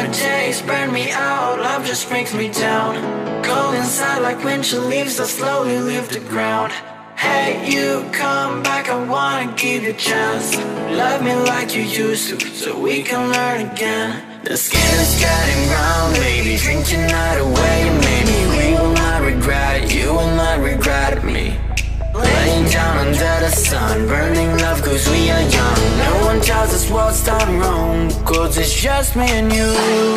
Summer days burn me out, love just brings me down. Cold inside like winter leaves that slowly leave the ground. Hey, you come back, I wanna give you a chance. Love me like you used to, so we can learn again. The skin is getting brown, baby, drink your night away. Maybe we will not regret it, you will not regret me. Laying down under the sun, burning love cause we are young. No one tells us what's done wrong, cause it's just me and you.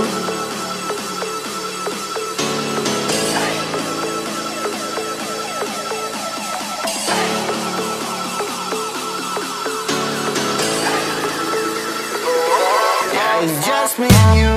Yeah, it's just me and you.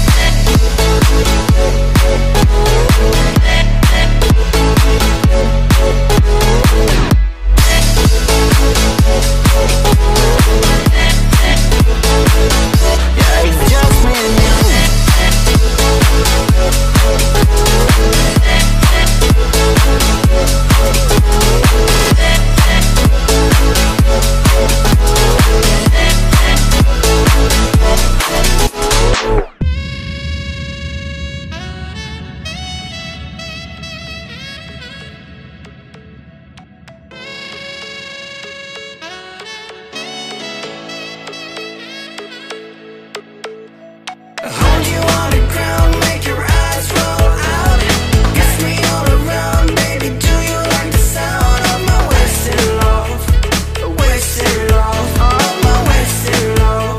Hold you on the ground, make your eyes roll out. Kiss me all around, baby, do you like the sound of my wasted love? Wasted love, oh my wasted love.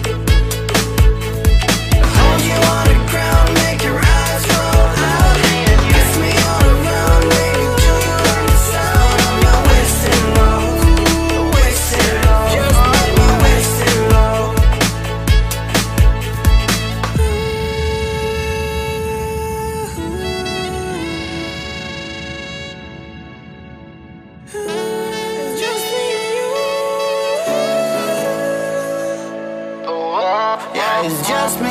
Hold you on the ground, make your eyes roll out. Kiss me all around, baby, do you like the sound of my wasted love? Wasted love, just like my wasted love. It's just me and you. Yeah, it's just me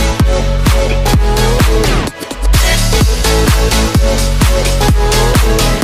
and you.